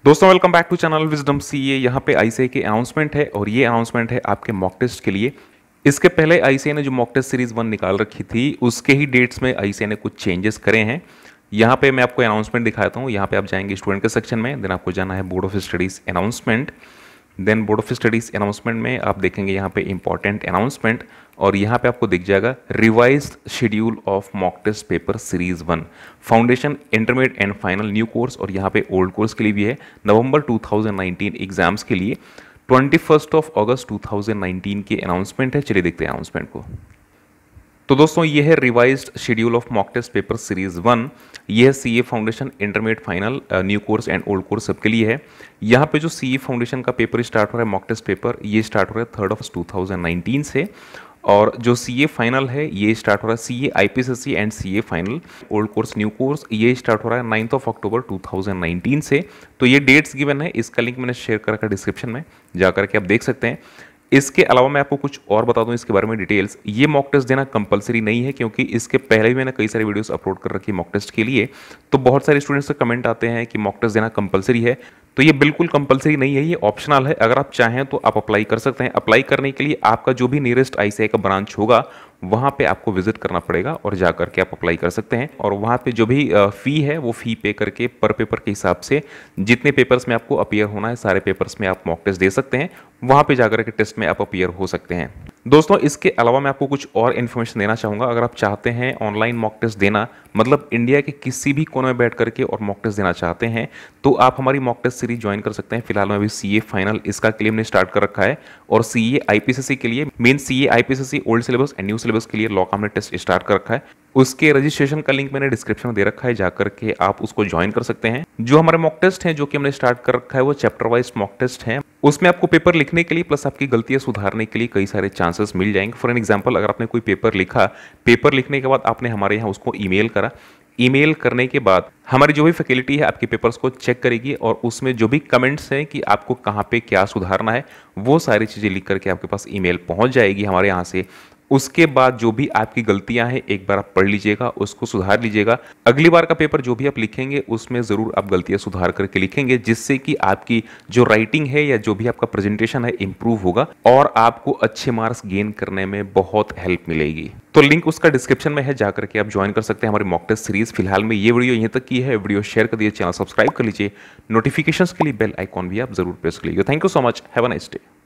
दोस्तों welcome back to channel wisdom CA. यहाँ पे आईसीएआई की अनाउंसमेंट है और ये अनाउंसमेंट है आपके मॉक टेस्ट के लिए। इसके पहले आईसीएआई ने जो मॉक टेस्ट सीरीज 1 निकाल रखी थी उसके ही डेट्स में आईसीएआई ने कुछ चेंजेस करे हैं। यहाँ पे मैं आपको अनाउंसमेंट दिखाता हूँ। यहाँ पे आप जाएंगे स्टूडेंट के सेक्शन में, देन आपको जाना है board of studies announcement. Then board of studies announcement में आप देखेंगे यहाँ पे इंपॉर्टेंट अनाउंसमेंट और यहाँ पे आपको दिख जाएगा revised schedule of mock test paper series 1 foundation intermediate and final new course, और यहाँ पे ओल्ड कोर्स के लिए भी है नवंबर 2019 एग्जाम्स के लिए 21 अगस्त 2019 की अनाउंसमेंट है। चलिए देखते हैं अनाउंसमेंट को। तो दोस्तों ये है revised schedule of mock test paper series 1। ये है CA foundation intermediate final new course and old course सबके लिए है। यहाँ पे जो सीए फाउंडेशन का पेपर स्टार्ट हो रहा है मॉक टेस्ट पेपर, ये स्टार्ट हो रहा है 3 अगस्त 2019 से, और जो सीए फाइनल है ये स्टार्ट हो रहा है CA IPCC and CA final old course new course, ये स्टार्ट हो रहा है 9 अक्टूबर 2019 से। तो ये डेट्स गिवन है, इसका लिंक मैंने शेयर कर रखा है डिस्क्रिप्शन में, जाकर के आप देख सकते हैं। इसके अलावा मैं आपको कुछ और बता दूं इसके बारे में डिटेल्स। ये मॉक टेस्ट देना कंपलसरी नहीं है, क्योंकि इसके पहले भी मैंने कई सारे वीडियोस अपलोड कर रखी है मॉक टेस्ट के लिए। तो बहुत सारे स्टूडेंट्स से कमेंट आते हैं कि मॉक टेस्ट देना कंपलसरी है, तो ये बिल्कुल कंपलसरी नहीं है, ये ऑप्शनल है। अगर आप चाहें तो आप अप्लाई कर सकते हैं। अप्लाई करने के लिए आपका जो भी नियरेस्ट आईसीआई का ब्रांच होगा वहाँ पे आपको विजिट करना पड़ेगा और जा करके आप अप्लाई कर सकते हैं। और वहाँ पे जो भी फ़ी है वो फ़ी पे करके पर पेपर के हिसाब से जितने पेपर्स में आपको अपीयर होना है सारे पेपर्स में आप मॉक टेस्ट दे सकते हैं। वहाँ पे जाकर के टेस्ट में आप अपीयर हो सकते हैं। दोस्तों इसके अलावा मैं आपको कुछ और इन्फॉर्मेशन देना चाहूँगा। अगर आप चाहते हैं ऑनलाइन मॉक टेस्ट देना, मतलब इंडिया के किसी भी कोने में बैठ करके और मॉक टेस्ट देना चाहते हैं, तो आप हमारी मॉक टेस्ट सीरीज ज्वाइन कर सकते हैं। फिलहाल में अभी सीए फाइनल इसका के लिए हमने स्टार्ट कर रखा है, और सीए आईपीसीसी के लिए main CA IPCC old syllabus and new syllabus के लिए लॉ का हमने टेस्ट स्टार्ट कर रखा है। उसके रजिस्ट्रेशन का लिंक मैंने डिस्क्रिप्शन में दे रखा है, जाकर के आप उसको ज्वाइन कर सकते हैं। जो हमारे मॉक टेस्ट हैं जो कि हमने स्टार्ट कर रखा है वो चैप्टर वाइज मॉक टेस्ट हैं। उसमें आपको पेपर लिखने के लिए प्लस आपकी गलतियां सुधारने के लिए कई सारे चांसेस मिल जाएंगे। फॉर एन एग्जांपल, अगर आपने कोई पेपर लिखा, पेपर लिखने के बाद आपने हमारे यहाँ उसको ईमेल करा, ईमेल करने के बाद हमारी जो भी फैकल्टी है आपके पेपर्स को चेक करेगी और उसमें जो भी कमेंट्स हैं कि आपको कहाँ पे क्या सुधारना है वो सारी चीज़ें लिख करके आपके पास ईमेल पहुँच जाएगी हमारे यहाँ से। उसके बाद जो भी आपकी गलतियां हैं एक बार आप पढ़ लीजिएगा, उसको सुधार लीजिएगा। अगली बार का पेपर जो भी आप लिखेंगे उसमें ज़रूर आप गलतियां सुधार करके लिखेंगे, जिससे कि आपकी जो राइटिंग है या जो भी आपका प्रेजेंटेशन है इंप्रूव होगा और आपको अच्छे मार्क्स गेन करने में बहुत हेल्प मिलेगी। तो लिंक उसका डिस्क्रिप्शन में है, जाकर के आप ज्वाइन कर सकते हैं हमारी मॉक टेस्ट सीरीज। फिलहाल में ये वीडियो यहीं तक की है। वीडियो शेयर कर दीजिए, चैनल सब्सक्राइब कर लीजिए, नोटिफिकेशंस के लिए बेल आइकॉन भी आप जरूर प्रेस कर लीजिए। Thank you so much, have a nice day.